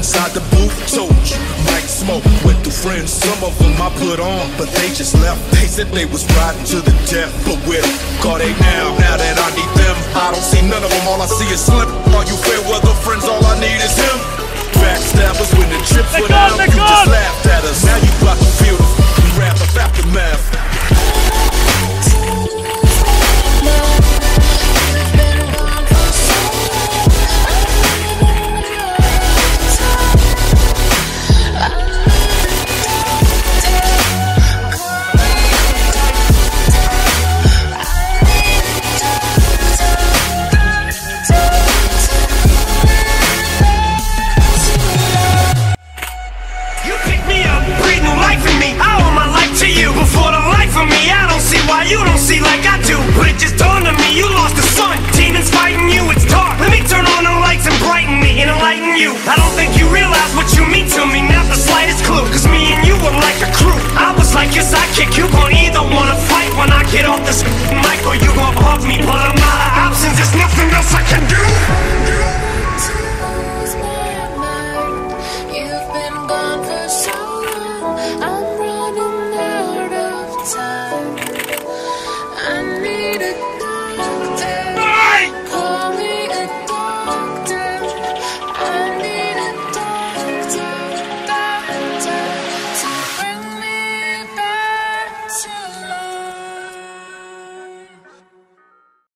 inside the booth. Told you, Mike Smoke went through friends. Some of them I put on, but they just left. They said they was riding to the death, but where the car they now? Now that I need them, I don't see none of them. All I see is slip.